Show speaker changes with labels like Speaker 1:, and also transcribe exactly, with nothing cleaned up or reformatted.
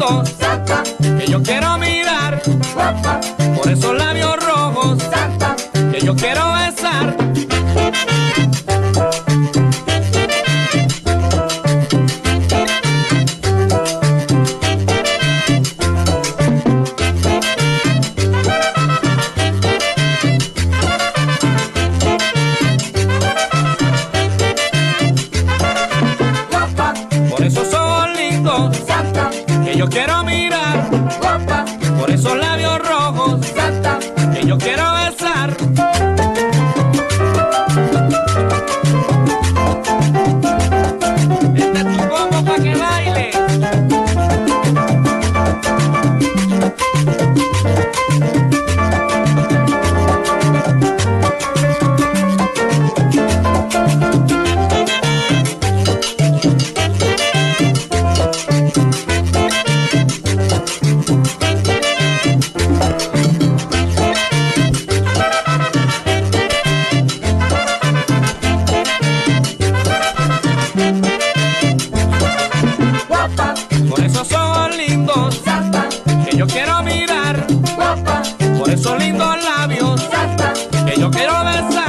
Speaker 1: lindos,
Speaker 2: Santa,
Speaker 1: que yo quiero mirar,
Speaker 2: guapa,
Speaker 1: por esos labios rojos,
Speaker 2: Santa,
Speaker 1: que yo quiero besar.
Speaker 2: guapa,
Speaker 1: Por esos ojos lindos,
Speaker 2: Santa,
Speaker 1: que yo quiero mirar,
Speaker 2: guapa,
Speaker 1: por esos labios rojos,
Speaker 2: Santa,
Speaker 1: que yo quiero besar. Este es tu combo pa' que baile.
Speaker 2: guapa,
Speaker 1: Por esos ojos lindos,
Speaker 2: Santa,
Speaker 1: que yo quiero mirar,
Speaker 2: guapa,
Speaker 1: por esos lindos labios,
Speaker 2: Santa,
Speaker 1: que yo quiero besar.